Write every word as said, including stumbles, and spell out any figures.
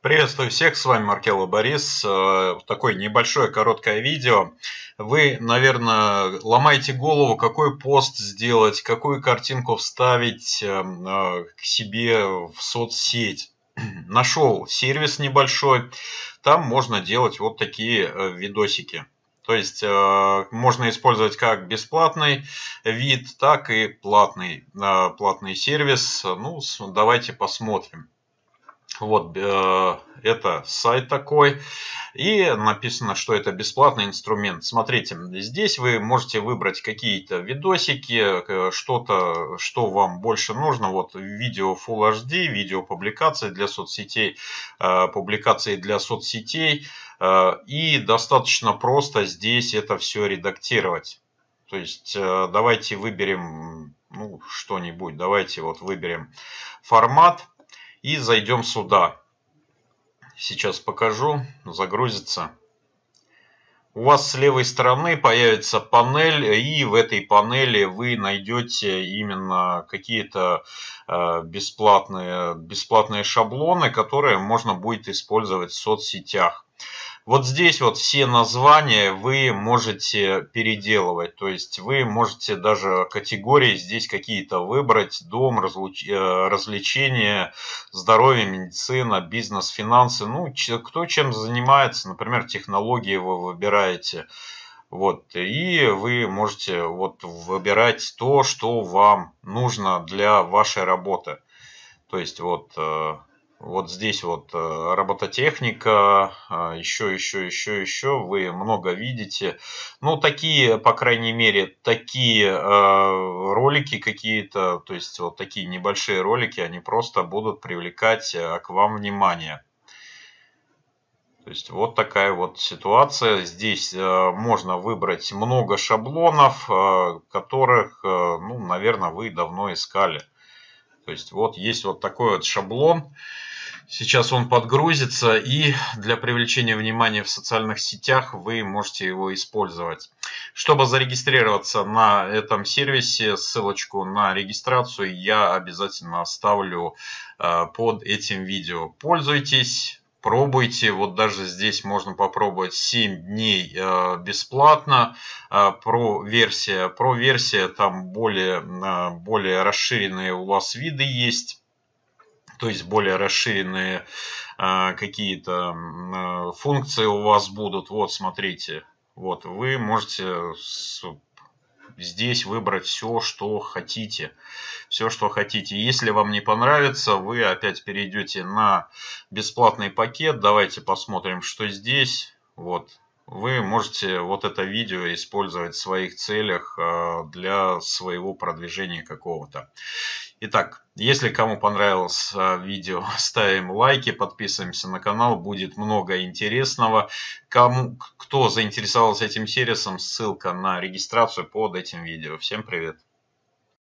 Приветствую всех, с вами Маркелло Борис. Э, Такое небольшое короткое видео. Вы, наверное, ломаете голову, какой пост сделать, какую картинку вставить э, э, к себе в соцсеть. Нашел сервис небольшой, там можно делать вот такие э, видосики. То есть э, можно использовать как бесплатный вид, так и платный, э, платный сервис. Ну, с- давайте посмотрим. Вот э, это сайт такой. И написано, что это бесплатный инструмент. Смотрите, здесь вы можете выбрать какие-то видосики, э, что-то, что вам больше нужно. Вот видео Full эйч ди, видео публикации для соцсетей, э, публикации для соцсетей. Э, и достаточно просто здесь это все редактировать. То есть э, давайте выберем ну, что-нибудь. Давайте вот выберем формат. И зайдем сюда. Сейчас покажу. Загрузится. У вас с левой стороны появится панель. И в этой панели вы найдете именно какие-то бесплатные, бесплатные шаблоны, которые можно будет использовать в соцсетях. Вот здесь вот все названия вы можете переделывать. То есть вы можете даже категории здесь какие-то выбрать. Дом, развлечения, здоровье, медицина, бизнес, финансы. Ну, кто чем занимается. Например, технологии вы выбираете. Вот. И вы можете вот выбирать то, что вам нужно для вашей работы. То есть вот... Вот здесь вот робототехника, еще, еще, еще, еще, вы много видите. Ну, такие, по крайней мере, такие ролики какие-то, то есть вот такие небольшие ролики, они просто будут привлекать к вам внимание. То есть вот такая вот ситуация. Здесь можно выбрать много шаблонов, которых, ну, наверное, вы давно искали. То есть вот есть вот такой вот шаблон. Сейчас он подгрузится, и для привлечения внимания в социальных сетях вы можете его использовать. Чтобы зарегистрироваться на этом сервисе, ссылочку на регистрацию я обязательно оставлю под этим видео. Пользуйтесь, пробуйте. Вот даже здесь можно попробовать семь дней бесплатно. Про версия, про версия там более, более расширенные у вас виды есть. То есть более расширенные э, какие-то э, функции у вас будут. Вот, смотрите. Вот, вы можете с, здесь выбрать все, что хотите. Все, что хотите. Если вам не понравится, вы опять перейдете на бесплатный пакет. Давайте посмотрим, что здесь. Вот. Вы можете вот это видео использовать в своих целях для своего продвижения какого-то. Итак, если кому понравилось видео, ставим лайки, подписываемся на канал, будет много интересного. Кому, кто заинтересовался этим сервисом, ссылка на регистрацию под этим видео. Всем привет!